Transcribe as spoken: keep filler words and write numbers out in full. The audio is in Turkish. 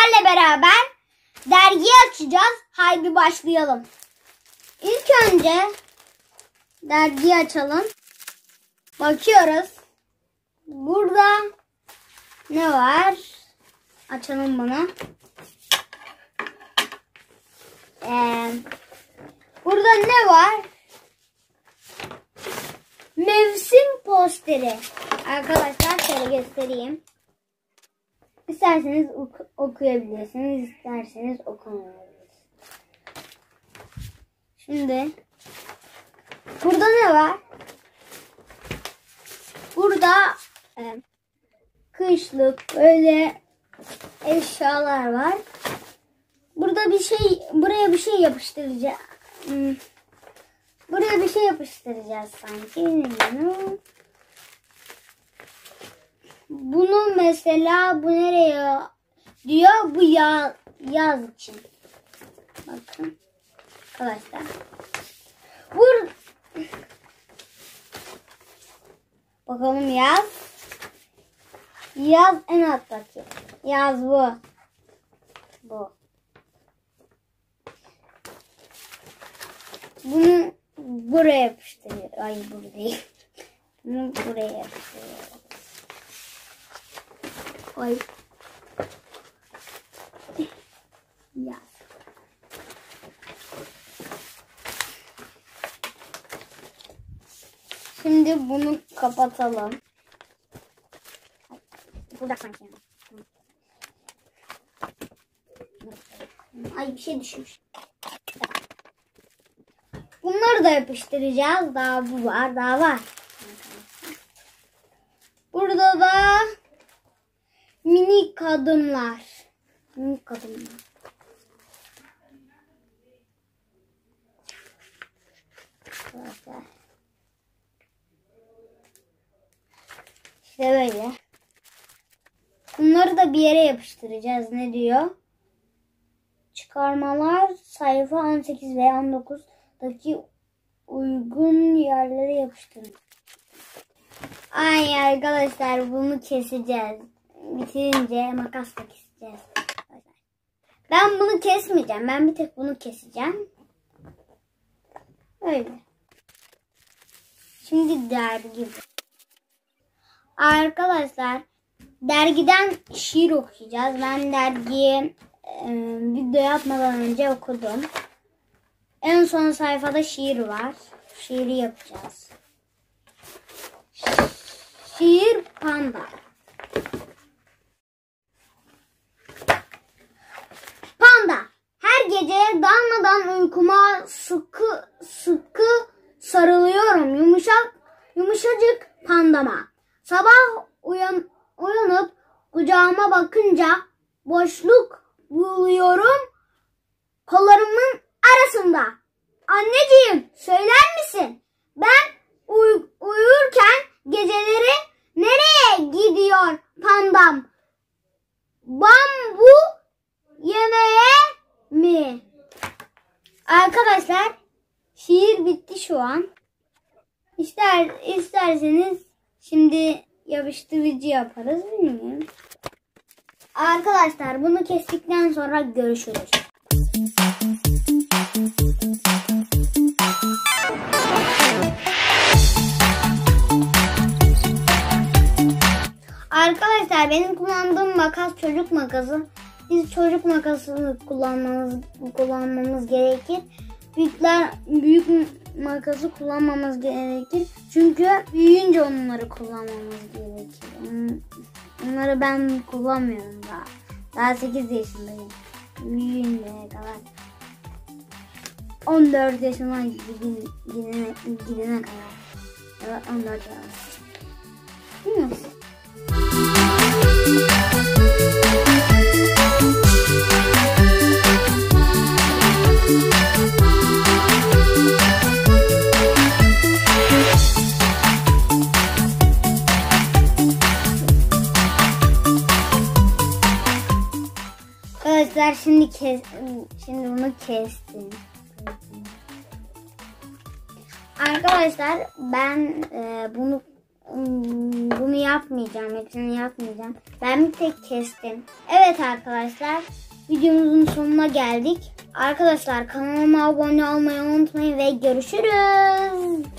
sizlerle beraber dergi açacağız. Haydi başlayalım. İlk önce dergiyi açalım. Bakıyoruz. Burada ne var? Açalım bunu. Ee, burada ne var? Mevsim posteri. Arkadaşlar şöyle göstereyim. İsterseniz oku okuyabilirsiniz, isterseniz okumayabilirsiniz. Şimdi burada ne var? Burada e, kışlık böyle eşyalar var. Burada bir şey, buraya bir şey yapıştıracağız. Hmm. Buraya bir şey yapıştıracağız sanki. Bunu mesela bu nereye diyor? Bu yaz, yaz için. Bakın arkadaşlar. Bur Bakalım yaz. Yaz en alttaki. Yaz bu. Bu. Bunu buraya yapıştırıyor. Ay bu değil. Bunu buraya yapıştırıyor. Ay. Yaz. Şimdi bunu kapatalım. Burada sanki. Ay bir şey düşmüş. Bunları da yapıştıracağız. Daha bu var, daha var. Burada da minik adımlar. Minik adımlar. Arkadaşlar. İşte böyle. Bunları da bir yere yapıştıracağız. Ne diyor? Çıkarmalar sayfa on sekiz ve on dokuzdaki uygun yerlere yapıştırın. Ay arkadaşlar bunu keseceğiz. Bitirince makasla keseceğiz. Ben bunu kesmeyeceğim. Ben bir tek bunu keseceğim. Öyle. Şimdi dergi. Arkadaşlar dergiden şiir okuyacağız. Ben dergiyi e, video yapmadan önce okudum. En son sayfada şiir var. Şiiri yapacağız. Şiir panda. Panda. Her gece dalmadan uykuma sıkı sıkı sarılıyorum yumuşak yumuşacık pandama. Sabah uyan, uyanıp kucağıma bakınca boşluk buluyorum kollarımın arasında. Anneciğim söyler misin? Ben uy uyurken geceleri nereye gidiyor pandam? Bambu yemeye mi? Arkadaşlar şiir bitti şu an. İster isterseniz şimdi yapıştırıcı yaparız, bilmiyorum. Arkadaşlar bunu kestikten sonra görüşürüz. Arkadaşlar benim kullandığım makas çocuk makası. Siz çocuk makasını kullanmanız kullanmamız gerekir. Büyükler büyük makası kullanmamız gerekir. Çünkü büyüyünce onları kullanmamız gerekir. Onları ben kullanmıyorum daha. Daha sekiz yaşındayım. Büyüyünce kadar. on dört yaşıma gidene, gidene kadar. Evet on dört yaşında. Değil mi? Arkadaşlar şimdi kes, şimdi bunu kestim. Arkadaşlar ben e, bunu Hmm, bunu yapmayacağım. Hepsini yapmayacağım. Ben bir tek kestim. Evet arkadaşlar. Videomuzun sonuna geldik. Arkadaşlar kanalıma abone olmayı unutmayın ve görüşürüz.